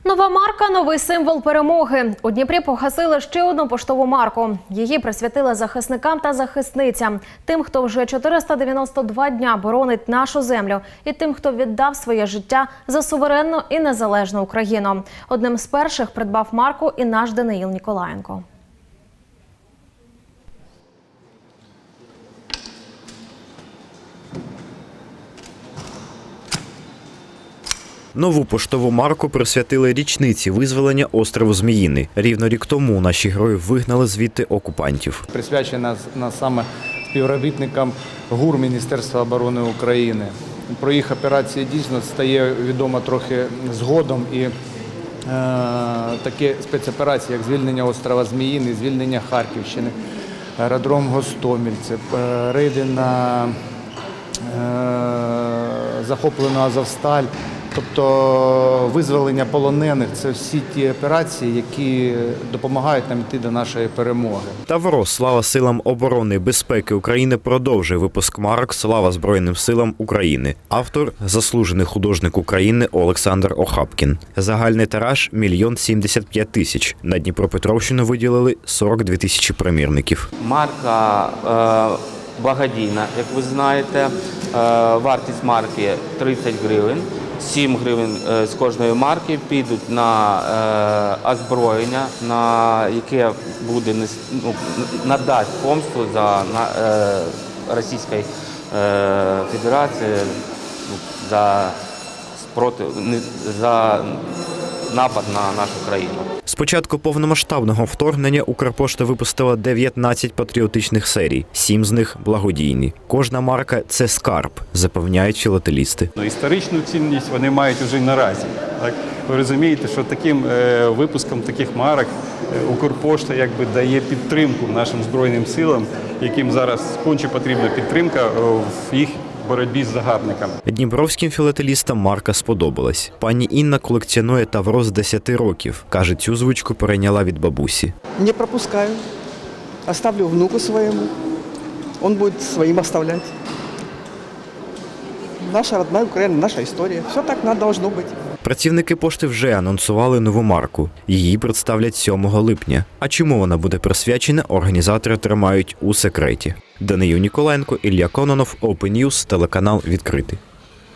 Нова марка – новий символ перемоги. У Дніпрі погасили ще одну поштову марку. Її присвятили захисникам та захисницям. Тим, хто вже 492 дня боронить нашу землю. І тим, хто віддав своє життя за суверенну і незалежну Україну. Одним з перших придбав марку і наш Даниїл Ніколаєнко. Нову поштову марку присвятили річниці визволення острову Зміїний. Рівно рік тому наші герої вигнали звідти окупантів. Присвячена саме співробітникам ГУР Міністерства оборони України. Про їх операції дійсно стає відомо трохи згодом. І такі спецоперації, як звільнення острова Зміїний, звільнення Харківщини, аеродром Гостомельце, рейди на захоплену Азовсталь, тобто визволення полонених – це всі ті операції, які допомагають нам йти до нашої перемоги. Тавро «Слава силам оборони і безпеки України» продовжує випуск марок «Слава Збройним силам України». Автор – заслужений художник України Олександр Охапкін. Загальний тираж – 1 075 000. На Дніпропетровщину виділили 42 000 примірників. Марка благодійна, як ви знаєте. Вартість марки – 30 гривень. 7 гривень з кожної марки підуть на озброєння, яке буде надасть помсту за Російської Федерації за напад на нашу країну. З початку повномасштабного вторгнення Укрпошта випустила 19 патріотичних серій, 7 з них благодійні. Кожна марка – це скарб, запевняють філателісти. Історичну цінність вони мають уже наразі. Так? Ви розумієте, що таким випуском таких марок Укрпошта дає підтримку нашим Збройним силам, яким зараз конче потрібна підтримка в їх боротьбі з загарбниками. Дніпровським філателістам марка сподобалась. Пані Інна колекціонує тавро з 10 років. Каже, цю звичку перейняла від бабусі. Не пропускаю. Оставлю внуку своєму. Он буде своїм оставляти. Наша родна Україна, наша історія. Все так должно бути. Працівники пошти вже анонсували нову марку. Її представлять 7 липня. А чому вона буде присвячена, організатори тримають у секреті. Даниїл Ніколаєнко, Ілля Кононов, Open News, телеканал «Відкритий».